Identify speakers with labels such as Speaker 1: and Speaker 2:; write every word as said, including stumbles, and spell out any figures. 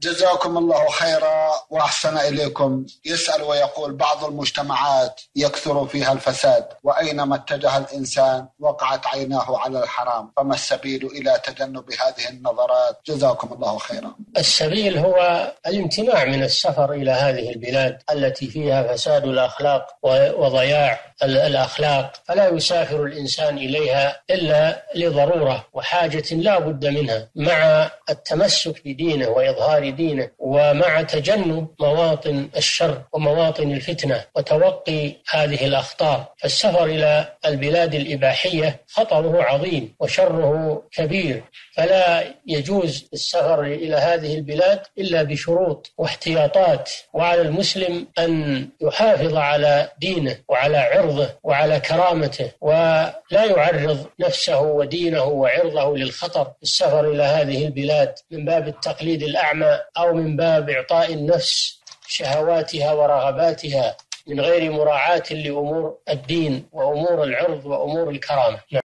Speaker 1: جزاكم الله خيرا وأحسن إليكم. يسأل ويقول: بعض المجتمعات يكثر فيها الفساد، وأينما اتجه الإنسان وقعت عيناه على الحرام، فما السبيل إلى تجنب هذه النظرات؟ جزاكم الله خيرا.
Speaker 2: السبيل هو الامتناع من السفر إلى هذه البلاد التي فيها فساد الأخلاق وضياع الأخلاق، فلا يسافر الإنسان إليها إلا لضرورة وحاجة لا بد منها، مع التمسك بدينه وإظهار دينه، ومع تجنب مواطن الشر ومواطن الفتنة وتوقي هذه الأخطار. فالسفر إلى البلاد الإباحية خطره عظيم وشره كبير، فلا يجوز السفر إلى هذه البلاد إلا بشروط واحتياطات، وعلى المسلم أن يحافظ على دينه وعلى عرضه وعلى كرامته، ولا يعرض نفسه ودينه وعرضه للخطر السفر إلى هذه البلاد من باب التقليد الأعمى أو من باب إعطاء النفس شهواتها ورغباتها من غير مراعاة لأمور الدين وأمور العرض وأمور الكرامة.